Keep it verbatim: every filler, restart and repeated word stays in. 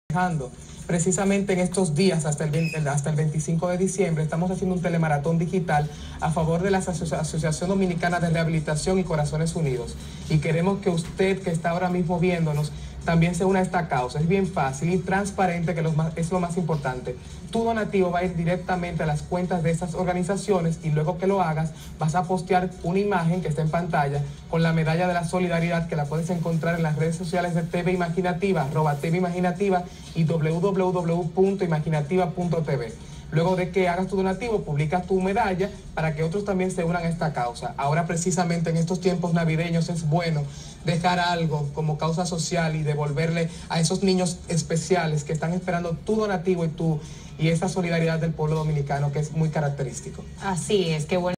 Trabajando. Precisamente en estos días, hasta el, veinte, hasta el veinticinco de diciembre, estamos haciendo un telemaratón digital a favor de la Asociación Dominicana de Rehabilitación y Corazones Unidos. Y queremos que usted, que está ahora mismo viéndonos, también se una a esta causa. Es bien fácil y transparente, que es lo más importante. Tu donativo va a ir directamente a las cuentas de esas organizaciones y luego que lo hagas, vas a postear una imagen que está en pantalla con la medalla de la solidaridad, que la puedes encontrar en las redes sociales de T V Imaginativa, arroba T V Imaginativa y w w w punto imaginativa punto t v. Luego de que hagas tu donativo, publicas tu medalla para que otros también se unan a esta causa. Ahora, precisamente en estos tiempos navideños, es bueno dejar algo como causa social y devolverle a esos niños especiales que están esperando tu donativo y, tu, y esa solidaridad del pueblo dominicano, que es muy característico. Así es, qué bueno.